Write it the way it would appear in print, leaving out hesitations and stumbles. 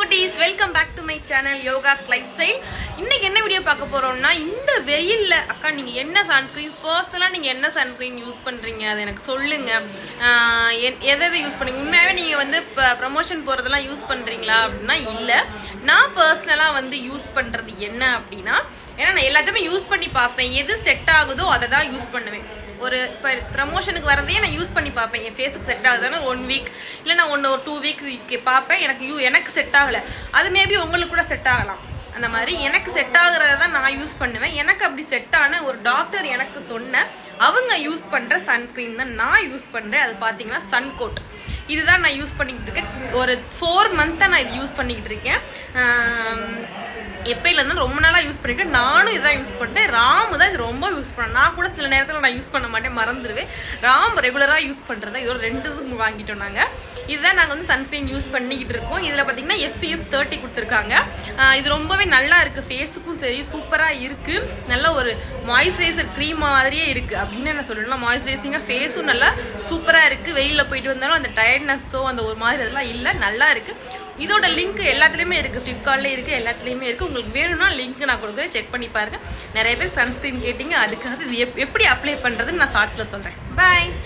cuties, welcome back to my channel Yoga's Lifestyle. இன்னைக்கு என்ன video பார்க்க போறோம்னா இந்த வெயில்ல அக்கா நீங்க என்ன சன்ஸ்கிரீன் பர்சனலா நீங்க என்ன சன்ஸ்கிரீன் யூஸ் பண்றீங்க அது எனக்கு சொல்லுங்க. எதை யூஸ் பண்ணீங்க? உண்மையாவே நீங்க வந்து ப்ரமோஷன் போறதெல்லாம் யூஸ் பண்றீங்களா அப்படினா இல்ல. நான் பர்சனலா வந்து யூஸ் பண்றது என்ன அப்படினா ஏன்னா நான் எல்லாத்தையுமே யூஸ் பண்ணி பார்ப்பேன். எது செட் ஆகுதோ அதை தான் யூஸ் பண்ணுவேன். ஒரு ப்ரமோஷனுக்கு வரதையே நான் யூஸ் பண்ணி பார்ப்பேன். என் ஃபேஸுக்கு செட் ஆகுதுன்னா 1 வீக் இல்லைனா ஒரு 2 வீக்ஸ் பார்ப்பேன். எனக்கு செட் ஆகலை, அது மேபி உங்களுக்கு கூட செட் ஆகலாம். அந்த மாதிரி எனக்கு செட் ஆகுறத தான் நான் யூஸ் பண்ணுவேன். எனக்கு அப்படி செட் ஆன ஒரு டாக்டர் எனக்கு சொன்ன அவங்க யூஸ் பண்ணுற சன்ஸ்க்ரீன் தான் நான் யூஸ் பண்ணுறேன். அது பார்த்தீங்கன்னா சன்கோட். இதுதான் நான் யூஸ் பண்ணிக்கிட்டு இருக்கேன். ஒரு 4 மந்த்தாக நான் இது யூஸ் பண்ணிக்கிட்டு இருக்கேன். எப்பயிலேருந்து ரொம்ப நாளாக யூஸ் பண்ணியிருக்கேன். நானும் இதான் யூஸ் பண்ணிட்டேன். ராமு தான் இது ரொம்ப யூஸ் பண்ணேன். நான் கூட சில நேரத்தில் நான் யூஸ் பண்ண மாட்டேன், மறந்துடுவேன். ராம் ரெகுலராக யூஸ் பண்ணுறதா இதோட 2 இது வாங்கிட்டோம் நாங்கள். இதுதான் நாங்கள் வந்து சன்ஸ்க்ரீன் யூஸ் பண்ணிக்கிட்டு இருக்கோம். இதில் பார்த்தீங்கன்னா FF 30 கொடுத்துருக்காங்க. இது ரொம்பவே நல்லா இருக்குது. ஃபேஸுக்கும் சரி சூப்பராக இருக்குது. நல்ல ஒரு மாய்ஸ்சரைசர் க்ரீம் மாதிரியே இருக்குது அப்படின்னு நான் சொல்லலாம். மாய்ஸ்சரைசிங்காக ஃபேஸும் நல்லா சூப்பராக இருக்குது. வெயிலில் போயிட்டு வந்தாலும் அந்த டயர்ட்னஸோ அந்த ஒரு மாதிரி அதெல்லாம் இல்லை, நல்லா இருக்குது. இதோட லிங்க் எல்லாத்துலேயுமே இருக்குது, ஃப்ளிப்கார்ட்லேயே இருக்குது, எல்லாத்துலேயுமே இருக்குது. உங்களுக்கு வேணும்னா லிங்க் நான் கொடுக்குறேன், செக் பண்ணி பாருங்கள். நிறைய பேர் சன்ஸ்க்ரீன் கேட்டிங்க, அதுக்காக இது எப்படி அப்ளை பண்ணுறதுன்னு நான் ஷார்ட்ஸில் சொல்கிறேன். பாய்.